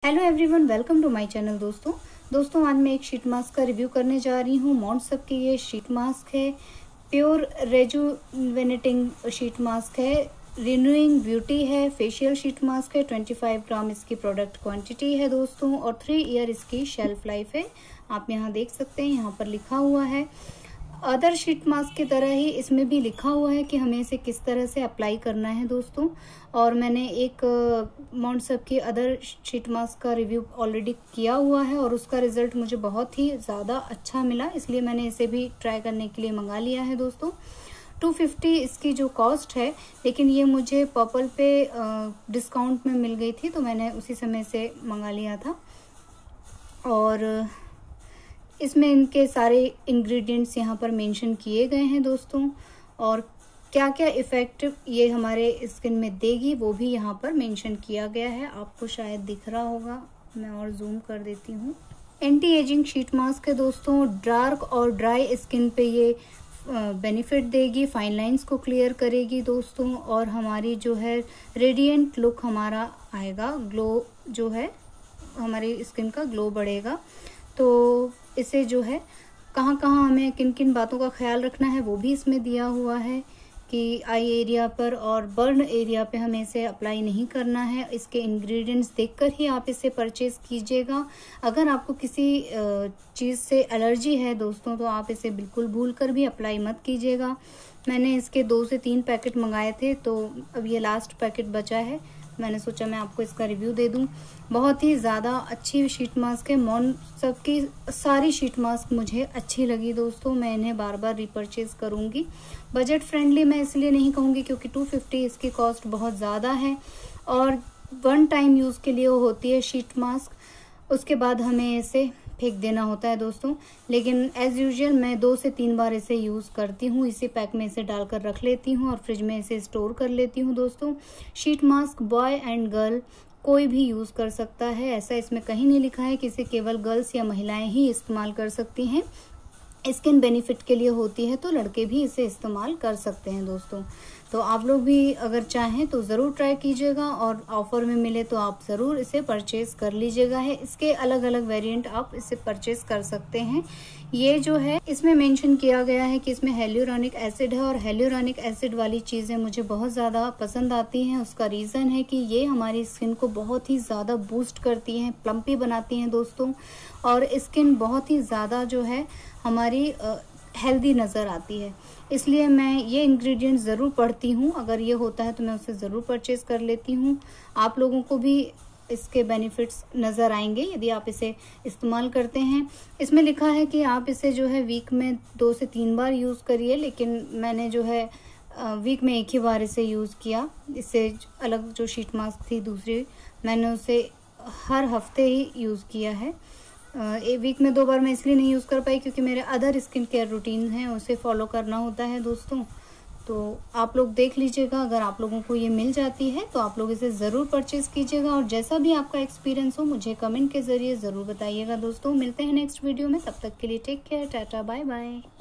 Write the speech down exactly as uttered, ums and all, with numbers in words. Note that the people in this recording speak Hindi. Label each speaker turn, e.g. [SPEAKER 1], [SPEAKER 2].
[SPEAKER 1] Hello everyone, welcome to my channel. दोस्तों दोस्तों आज मैं एक शीट मास्क का रिव्यू करने जा रही हूँ। मॉन्टसप की ये शीट मास्क है, प्योर रेजुवेनेटिंग शीट मास्क है, रिन्यूइंग ब्यूटी है, फेशियल शीट मास्क है। पच्चीस ग्राम इसकी प्रोडक्ट क्वांटिटी है दोस्तों, और थ्री ईयर इसकी शेल्फ लाइफ है। आप यहाँ देख सकते हैं, यहाँ पर लिखा हुआ है। अदर शीट मास्क की तरह ही इसमें भी लिखा हुआ है कि हमें इसे किस तरह से अप्लाई करना है दोस्तों। और मैंने एक मॉन्टसप की अदर शीट मास्क का रिव्यू ऑलरेडी किया हुआ है और उसका रिजल्ट मुझे बहुत ही ज़्यादा अच्छा मिला, इसलिए मैंने इसे भी ट्राई करने के लिए मंगा लिया है दोस्तों। दो सौ पचास इसकी जो कॉस्ट है, लेकिन ये मुझे पर्पल पे डिस्काउंट में मिल गई थी, तो मैंने उसी समय से मंगा लिया था। और इसमें इनके सारे इंग्रेडिएंट्स यहाँ पर मेंशन किए गए हैं दोस्तों, और क्या क्या इफेक्ट ये हमारे स्किन में देगी वो भी यहाँ पर मेंशन किया गया है। आपको शायद दिख रहा होगा, मैं और जूम कर देती हूँ। एंटी एजिंग शीट मास्क है दोस्तों। डार्क और ड्राई स्किन पे ये बेनिफिट देगी, फाइन लाइंस को क्लियर करेगी दोस्तों, और हमारी जो है रेडिएंट लुक हमारा आएगा, ग्लो जो है हमारी स्किन का ग्लो बढ़ेगा। तो इसे जो है कहाँ कहाँ हमें किन किन बातों का ख्याल रखना है वो भी इसमें दिया हुआ है कि आई एरिया पर और बर्न एरिया पे हमें इसे अप्लाई नहीं करना है। इसके इंग्रेडिएंट्स देखकर ही आप इसे परचेज कीजिएगा। अगर आपको किसी चीज़ से एलर्जी है दोस्तों, तो आप इसे बिल्कुल भूल कर भी अप्लाई मत कीजिएगा। मैंने इसके दो से तीन पैकेट मंगाए थे, तो अब ये लास्ट पैकेट बचा है। मैंने सोचा मैं आपको इसका रिव्यू दे दूं। बहुत ही ज़्यादा अच्छी शीट मास्क है। मॉन्टसप की सारी शीट मास्क मुझे अच्छी लगी दोस्तों, मैं इन्हें बार बार रिपर्चेज करूंगी। बजट फ्रेंडली मैं इसलिए नहीं कहूँगी क्योंकि दो सौ पचास इसकी कॉस्ट बहुत ज़्यादा है, और वन टाइम यूज़ के लिए वो होती है शीट मास्क, उसके बाद हमें इसे फेंक देना होता है दोस्तों। लेकिन एज यूजुअल मैं दो से तीन बार इसे यूज़ करती हूँ। इसी पैक में इसे डालकर रख लेती हूँ और फ्रिज में इसे स्टोर कर लेती हूँ दोस्तों। Sheet mask boy and girl कोई भी यूज़ कर सकता है, ऐसा इसमें कहीं नहीं लिखा है कि इसे केवल गर्ल्स या महिलाएं ही इस्तेमाल कर सकती हैं। स्किन बेनिफिट के लिए होती है, तो लड़के भी इसे इस्तेमाल कर सकते हैं दोस्तों। तो आप लोग भी अगर चाहें तो ज़रूर ट्राई कीजिएगा, और ऑफर में मिले तो आप ज़रूर इसे परचेज कर लीजिएगा। है इसके अलग अलग वेरिएंट आप इसे परचेज कर सकते हैं। ये जो है इसमें मेंशन किया गया है कि इसमें हेल्यूरोनिक एसिड है, और हेल्यूरोनिक एसिड वाली चीज़ें मुझे बहुत ज़्यादा पसंद आती हैं। उसका रीज़न है कि ये हमारी स्किन को बहुत ही ज़्यादा बूस्ट करती हैं, प्लम्पी बनाती हैं दोस्तों, और स्किन बहुत ही ज़्यादा जो है हमारी हेल्दी नज़र आती है। इसलिए मैं ये इंग्रेडिएंट्स ज़रूर पढ़ती हूँ, अगर ये होता है तो मैं उसे ज़रूर परचेज कर लेती हूँ। आप लोगों को भी इसके बेनिफिट्स नज़र आएंगे यदि आप इसे इस्तेमाल करते हैं। इसमें लिखा है कि आप इसे जो है वीक में दो से तीन बार यूज़ करिए, लेकिन मैंने जो है वीक में एक ही बार इसे यूज़ किया। इससे अलग जो शीट मास्क थी दूसरी, मैंने उसे हर हफ्ते ही यूज़ किया है। एक वीक में दो बार मैं इसलिए नहीं यूज़ कर पाई क्योंकि मेरे अदर स्किन केयर रूटीन है, उसे फॉलो करना होता है दोस्तों। तो आप लोग देख लीजिएगा, अगर आप लोगों को ये मिल जाती है तो आप लोग इसे ज़रूर परचेज़ कीजिएगा, और जैसा भी आपका एक्सपीरियंस हो मुझे कमेंट के ज़रिए ज़रूर बताइएगा दोस्तों। मिलते हैं नेक्स्ट वीडियो में, तब तक के लिए take care, tata bye bye.